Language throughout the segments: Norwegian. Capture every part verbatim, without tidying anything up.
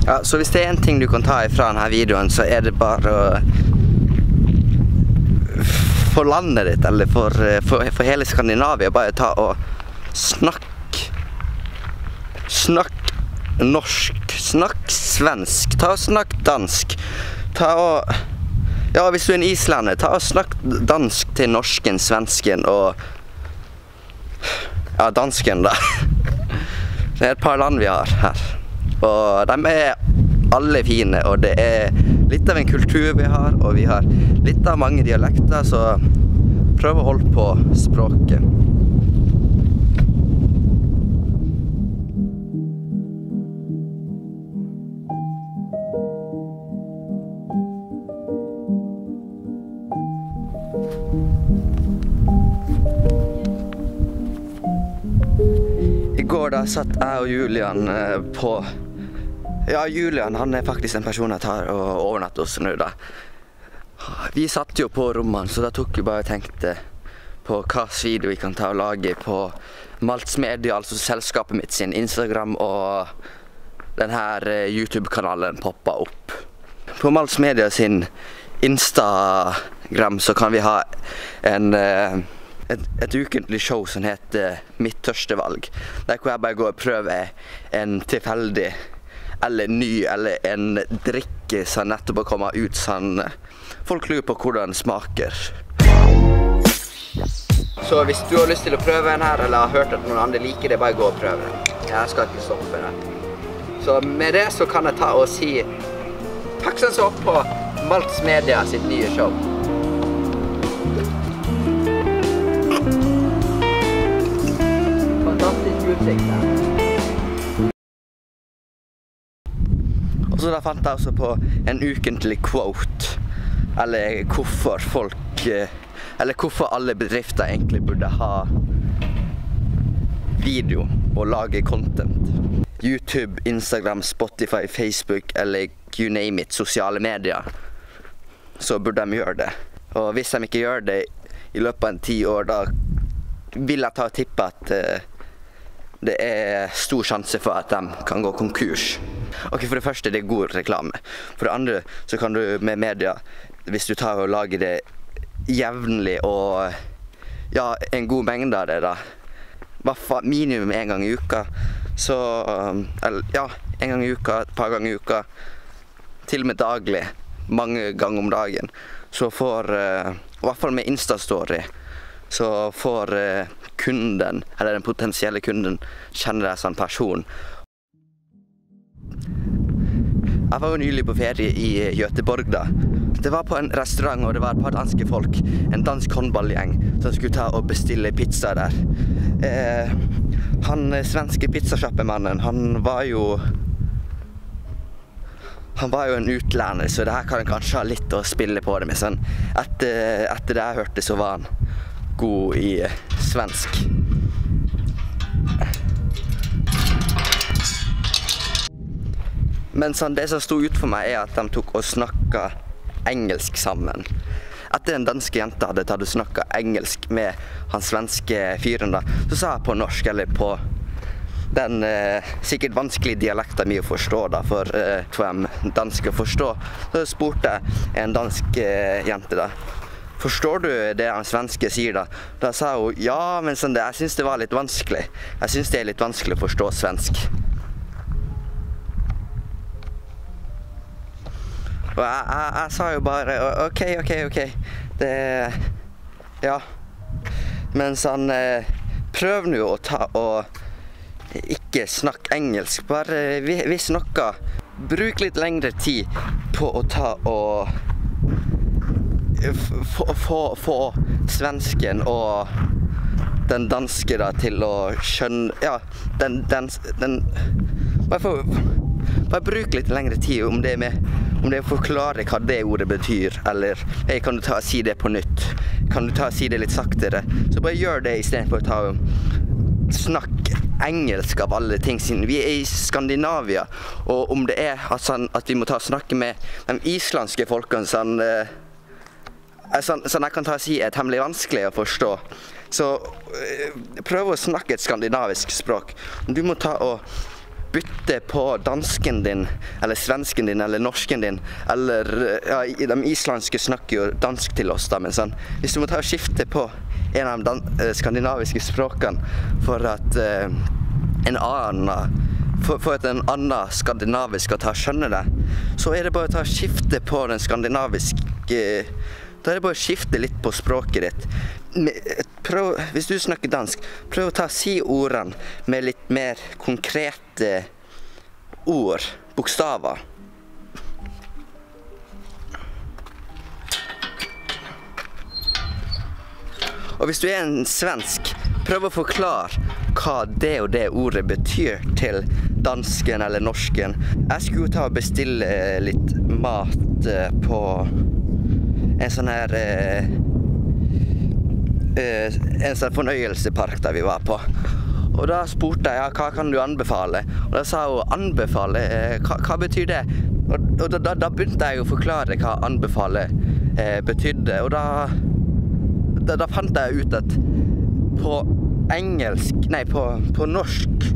Ja, så hvis det er en ting du kan ta ifra denne videoen, så er det bare å for landet ditt, eller for, for, for hele Skandinavia, bare ta og snakk snakk norsk, snakk svensk, ta og snakk dansk, ta og ja, hvis du er en islender, ta og snakk dansk til norsken, svensken og ja, dansken da. Det er et par land vi har her, og de er alle fine, og det er litt av en kultur vi har, og vi har litt av mange dialekter, så prøv å holde på språket. I går da satt jeg og Julian på Ja, Julian, han er faktisk en person jeg tar og overnatter hos nå da. Vi satt jo på rommene, så da tok vi bare og tenkte på hva video vi kan ta og lage på Malts Media, altså selskapet mitt sin Instagram, og denne YouTube-kanalen poppet opp. På Malts Media sin Instagram så kan vi ha en, et, et ukentlig show som heter Mitt tørste valg, der hvor jeg bare går og prøver en tilfeldig eller ny, eller en drikke som nettopp har kommet ut, sånn folk lurer på hvordan den smaker. Så hvis du har lyst til å prøve den her, eller har hørt at noen andre liker det, bare gå og prøve den. Jeg skal ikke stoppe den. Så med det så kan jeg ta og si takk som så på Malts Media sitt nye show. Fantastisk utsikt her. Og så da fant jeg også på en ukentlig quote, eller hvorfor folk, eller hvorfor alle bedrifter egentlig burde ha video og lage content. YouTube, Instagram, Spotify, Facebook, eller you name it, sosiale medier, så burde de gjøre det. Og hvis de ikke gjør det i løpet av en ti år, da vil jeg ta og tippe at det er stor sjanse for at de kan gå konkurs. Ok, for det første, det er god reklame. For det andre, så kan du med media, hvis du tar og lager det jevnlig og ja, en god mengde av det da, minimum en gang i uka, så, eller, ja, en gang i uka, et par ganger i uka, til og med daglig, mange ganger om dagen, så får, i hvert fall med Instastory, så får kunden, eller den potensielle kunden, kjenne deg som person. Jeg var jo nylig på ferie i Göteborg da. Det var på en restaurant, og det var et par danske folk, en dansk håndballgjeng, som skulle ta og bestille pizza der. Eh, han svenske pizzasjappemannen, han var jo han var jo en utlender, så det her kan kanskje ha litt å spille på det med. Sånn. Etter, etter det jeg hørte, så var han god i svensk. Men sånn, det som stod ut for meg er at de tok og snakket engelsk sammen. Etter den danske jenta hadde tatt og snakket engelsk med han svenske fyren da, så sa jeg på norsk, eller på den eh, sikkert vanskelige dialekten min å forstå da, for eh, for de danske å forstå. Så spurte jeg en dansk eh, jente da, forstår du det han svenske sier da? Da sa hun, ja, men sånn det, jeg synes det var litt vanskelig. Jeg synes det er litt vanskelig å forstå svensk. Og jeg, jeg, jeg sa jo bare, ok, ok, ok, det, ja, men sånn, prøv nå å ta og ikke snakke engelsk, bare hvis noe, bruk litt lengre tid på å ta og få, få, få svensken og den danske da til å skjønne, ja, den, den, den, bare, for, bare bruk litt lengre tid om det med, om det forklarer hva det ordet betyr, eller hey, kan du ta og si det på nytt, kan du ta og si det litt saktere, så bare gjør det i stedet for å ta og snakke engelsk av alle ting, siden vi er i Skandinavia, og om det er at, sånn, at vi må ta og snakke med de islandske folkene, sånn, eh, sånn, sånn jeg kan ta og si er temmelig vanskelig å forstå, så eh, prøv å snakke et skandinavisk språk. Du må ta og bytte på dansken din, eller svensken din, eller norsken din, eller ja, de islandske snakker jo dansk til oss da, men sånn, hvis du må ta og skifte på en av de skandinaviske språkene for at uh, en annen, for, for at en annen skandinavisk skal ta og skjønne det, så er det bare å ta og skifte på den skandinaviske, da er det bare å skifte litt på språket ditt. Prøv, hvis du snakker dansk, prøv å ta si ordene med litt mer konkrete ord, bokstaver. Og hvis du er en svensk, prøv å forklare hva det og det ordet betyr til dansken eller norsken. Jeg skulle ta og bestille litt mat på en sånn her en sånn fornøyelsepark der vi var på. Og da spurte jeg, ja, hva kan du anbefale? Og da sa hun, anbefale, hva, hva betyr det? Og, og da, da begynte jeg å forklare hva anbefale eh, betydde, og da, da, da fant jeg ut at på engelsk, nei, på, på norsk,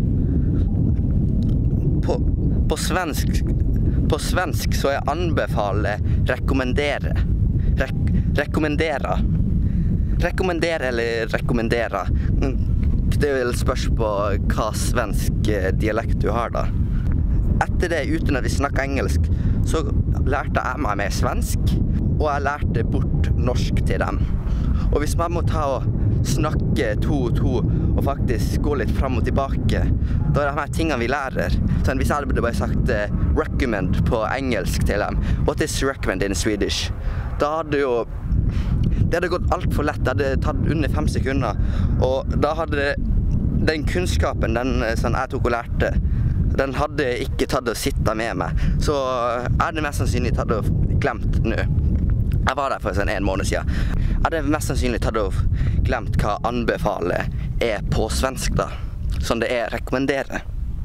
på, på svensk, på svensk så er anbefale rekommendere. Rek, rekommendere. Rekommendere eller rekommendere. Det vil spørs på hva svensk dialekt du har da. Etter det, uten at vi snakket engelsk, så lærte jeg meg mer svensk, og jeg lærte bort norsk til dem. Og hvis man må ta og snakke to og to, og faktisk gå litt frem og tilbake, da er det de her tingene vi lærer. Så hvis jeg hadde bare sagt uh, recommend på engelsk til dem, what is recommend in Swedish? Da hadde jo det hadde gått alt for lett, det hadde tatt under fem sekunder, og da hadde den kunnskapen den, sånn, jeg tok og lærte, den hadde ikke tatt og sittet med meg. Så jeg hadde mest sannsynlig tatt og glemt nå. Jeg var der for sånn en måned siden. Jeg hadde mest sannsynlig tatt og glemt hva anbefale er på svensk da, som det er rekommendere.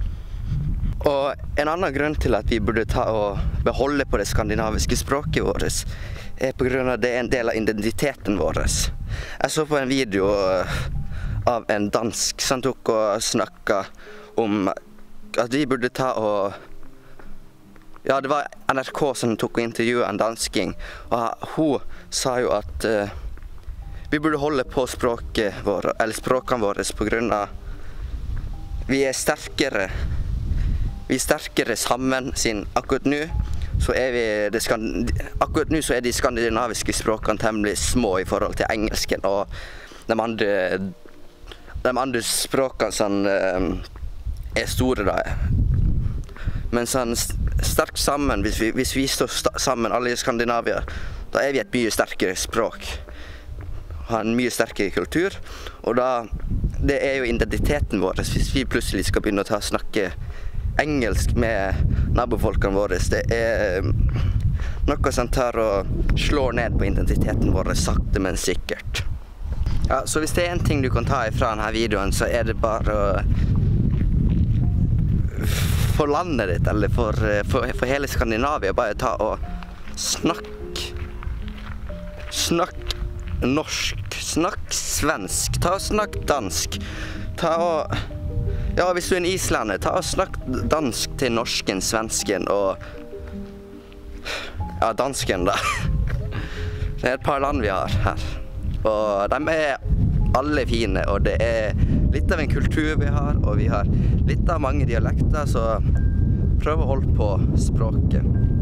Og en annen grunn til at vi burde ta og beholde på det skandinaviske språket vårt, er på grunn av det er en del av identiteten vår. Jeg så på en video av en dansk som tok og snakket om at vi burde ta og... Ja, det var N R K som tok og intervjuet en dansking, og hun sa jo at uh, vi burde holde på språket vårt, eller språkene våre, på grunn av vi er sterkere. Vi er sterkere sammen siden akkurat nå. Så er vi det akkurat nå så er de skandinaviske språkene temmelig små i forhold til engelsken, og de andre, de andre språkene sånn, er store da. Men sånn sterkt sammen, hvis vi, hvis vi står sammen alle i Skandinavia, da er vi et mye sterkere språk. Har en mye sterkere kultur, og da, det er jo identiteten vår. Hvis vi plutselig skal begynne å ta snakke engelsk med nabofolkene våre, det er noe som tar og slår ned på identiteten vår sakte, men sikkert. Ja, så hvis det er en ting du kan ta ifra denne videoen, så er det bare å for landet ditt, eller for, for, for hele Skandinavia, bare ta og snakk snakk norsk, snakk svensk, ta og snakk dansk, ta og ja, hvis du er en islander, ta og snakk dansk til norsken, svensken og ja, dansken da. Det er et par land vi har her, og de er alle fine, og det er litt av en kultur vi har, og vi har litt av mange dialekter, så prøv å holde på språket.